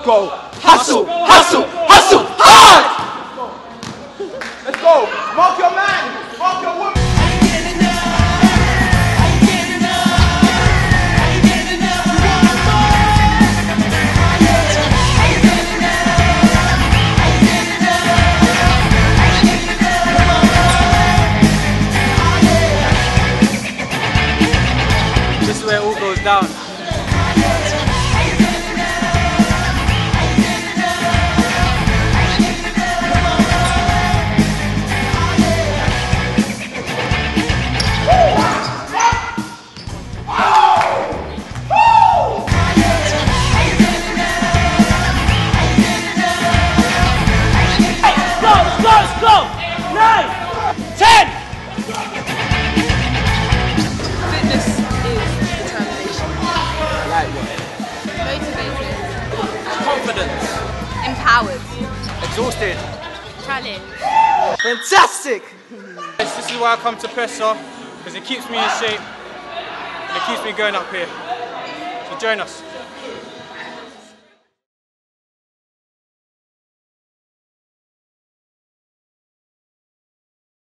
go. Hustle, hustle, hustle hard! Let's go. Mark your man. Mark your woman. This is where it all goes down. Let's go! 9, 10! Fitness is determination. Light work. Motivated. Confidence. Empowered. Exhausted. Challenge. Fantastic! This is why I come to PESA, because it keeps me in shape and it keeps me going up here. So join us.